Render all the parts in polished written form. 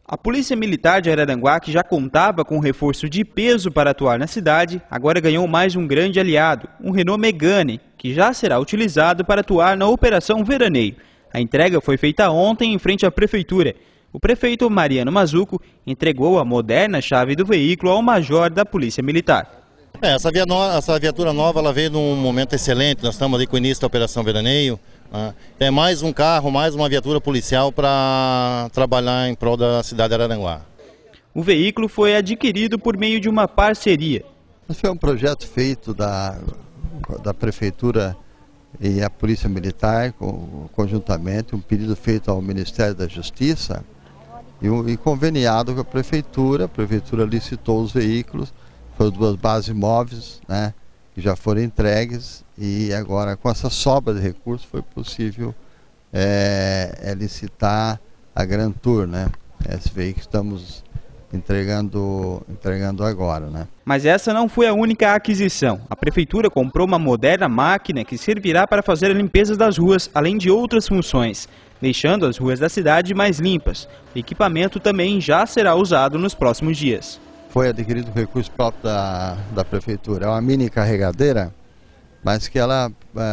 A Polícia Militar de Araranguá, que já contava com um reforço de peso para atuar na cidade, agora ganhou mais um grande aliado, um Renault Megane, que já será utilizado para atuar na Operação Veraneio. A entrega foi feita ontem em frente à Prefeitura. O prefeito Mariano Mazzuco entregou a moderna chave do veículo ao major da Polícia Militar. Essa viatura nova ela veio num momento excelente, nós estamos ali com o início da Operação Veraneio. É mais um carro, mais uma viatura policial para trabalhar em prol da cidade de Araranguá. O veículo foi adquirido por meio de uma parceria. Foi um projeto feito da Prefeitura e a Polícia Militar, conjuntamente, um pedido feito ao Ministério da Justiça e conveniado com a Prefeitura licitou os veículos, foram 2 bases móveis, né, que já foram entregues, e agora com essa sobra de recursos foi possível licitar a Grand Tour, né? Esse veículo que estamos entregando agora, né? Mas essa não foi a única aquisição. A Prefeitura comprou uma moderna máquina que servirá para fazer a limpeza das ruas, além de outras funções, deixando as ruas da cidade mais limpas. O equipamento também já será usado nos próximos dias. Foi adquirido um recurso próprio da Prefeitura. É uma mini carregadeira, mas que ela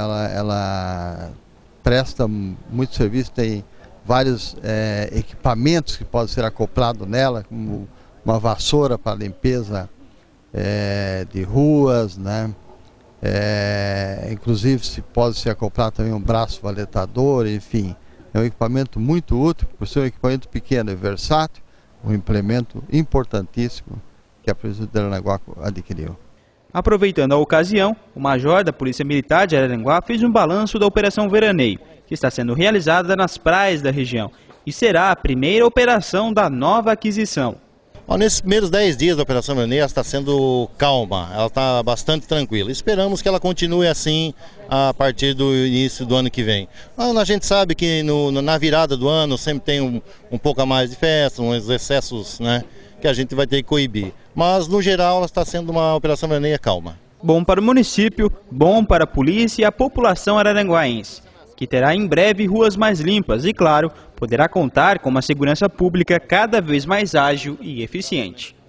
presta muito serviço, tem vários equipamentos que podem ser acoplados nela, como uma vassoura para limpeza de ruas, né? Inclusive pode ser acoplado também um braço valetador, enfim. É um equipamento muito útil, por ser um equipamento pequeno e versátil, um implemento importantíssimo que a Prefeitura de Araranguá adquiriu. Aproveitando a ocasião, o major da Polícia Militar de Araranguá fez um balanço da Operação Veraneio, que está sendo realizada nas praias da região, e será a primeira operação da nova aquisição. Nesses primeiros 10 dias da Operação Veraneio, ela está sendo calma, ela está bastante tranquila. Esperamos que ela continue assim a partir do início do ano que vem. A gente sabe que na virada do ano sempre tem um pouco a mais de festa, uns excessos, né, que a gente vai ter que coibir. Mas, no geral, ela está sendo uma Operação Veraneio calma. Bom para o município, bom para a polícia e a população araranguaense, que terá em breve ruas mais limpas e, claro, poderá contar com uma segurança pública cada vez mais ágil e eficiente.